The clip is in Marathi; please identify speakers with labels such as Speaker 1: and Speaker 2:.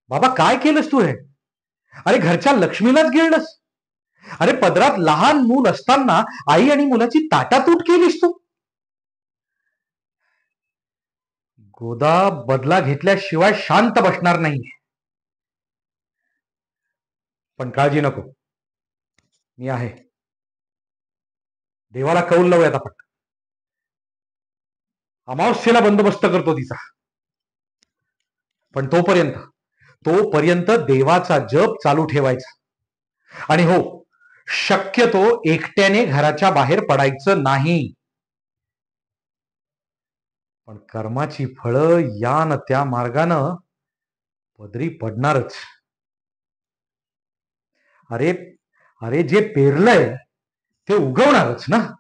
Speaker 1: बाबा काय केलंस तू हे? अरे घरच्या लक्ष्मीलाच गिळलंस. अरे पदरात लहान मूल असताना आई आणि मुलाची ताटातूट केलीस तू. गोदा बदला घेतल्याशिवाय शांत बसणार नाही. पण काळजी नको, मी आहे. देवाला कौल लावूयात आपण. अमावस्येला बंदोबस्त करतो तिचा. पण तोपर्यंत देवाचा जप चालू ठेवायचा. आणि हो, शक्यतो एकट्याने घराच्या बाहेर पडायचं नाही. पण कर्माची फळं या न त्या मार्गानं पदरी पडणारच. अरे अरे जे पेरलंय ते उगवणारच ना.